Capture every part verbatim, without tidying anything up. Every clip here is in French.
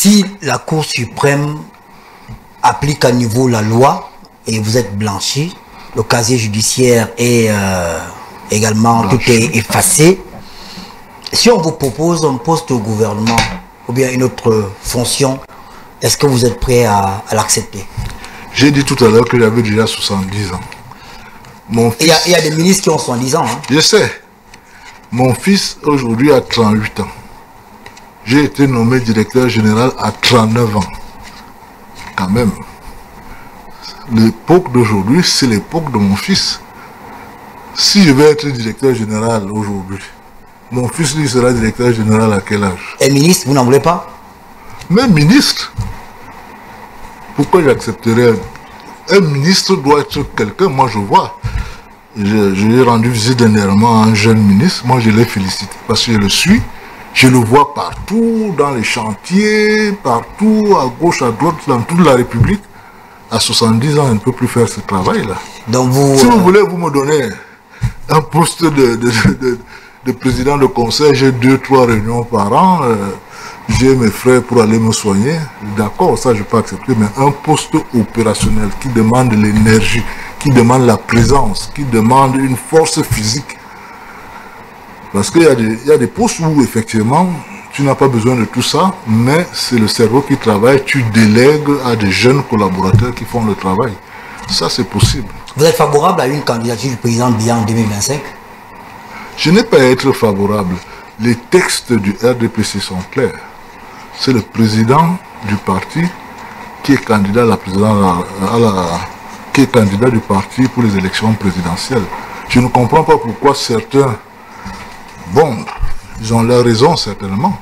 Si la Cour suprême applique à nouveau la loi et vous êtes blanchi, le casier judiciaire est euh, également blanchi. Tout est effacé. Si on vous propose un poste au gouvernement ou bien une autre fonction, est-ce que vous êtes prêt à, à l'accepter? J'ai dit tout à l'heure que j'avais déjà soixante-dix ans. Mon fils... Il y, y a des ministres qui ont soixante-dix ans. Hein. Je sais. Mon fils aujourd'hui a trente-huit ans. J'ai été nommé directeur général à trente-neuf ans. Quand même. L'époque d'aujourd'hui, c'est l'époque de mon fils. Si je vais être directeur général aujourd'hui, mon fils lui sera directeur général à quel âge? Et ministre, vous n'en voulez pas? Mais ministre, pourquoi j'accepterais? Un ministre doit être quelqu'un, moi je vois. J'ai rendu visite dernièrement à un jeune ministre, moi je l'ai félicité parce que je le suis. Je le vois partout, dans les chantiers, partout, à gauche, à droite, dans toute la République. À soixante-dix ans, on ne peut plus faire ce travail-là. Donc vous, si euh... vous voulez, vous me donnez un poste de, de, de, de président de conseil, j'ai deux, trois réunions par an, euh, j'ai mes frais pour aller me soigner. D'accord, ça je peux accepter, mais un poste opérationnel qui demande l'énergie, qui demande la présence, qui demande une force physique. Parce qu'il y a des, il y a des postes où effectivement, tu n'as pas besoin de tout ça, mais c'est le cerveau qui travaille, tu délègues à des jeunes collaborateurs qui font le travail. Ça, c'est possible. Vous êtes favorable à une candidature du président Biya en deux mille vingt-cinq? Je n'ai pas à être favorable. Les textes du R D P C sont clairs. C'est le président du parti qui est candidat à la présidence, à la, qui est candidat du parti pour les élections présidentielles. Je ne comprends pas pourquoi certains, bon, ils ont leur raison certainement.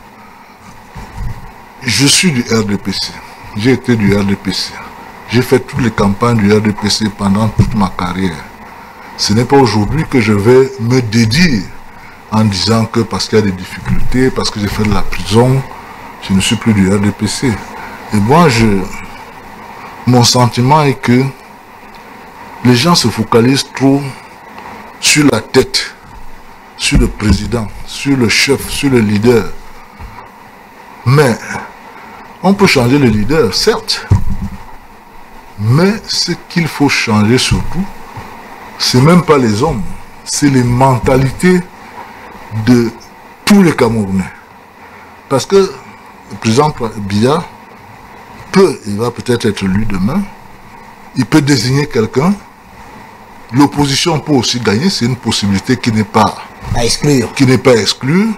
Je suis du R D P C. J'ai été du R D P C. J'ai fait toutes les campagnes du R D P C pendant toute ma carrière. Ce n'est pas aujourd'hui que je vais me dédier en disant que parce qu'il y a des difficultés, parce que j'ai fait de la prison, je ne suis plus du R D P C. Et moi, je, mon sentiment est que les gens se focalisent trop sur la tête, sur le président, sur le chef, sur le leader. Mais on peut changer le leader, certes. Mais ce qu'il faut changer surtout, c'est même pas les hommes, c'est les mentalités de tous les Camerounais. Parce que le président Biya peut, il va peut-être être élu demain, il peut désigner quelqu'un, l'opposition peut aussi gagner, c'est une possibilité qui n'est pas à exclure. Qui n'est pas exclue.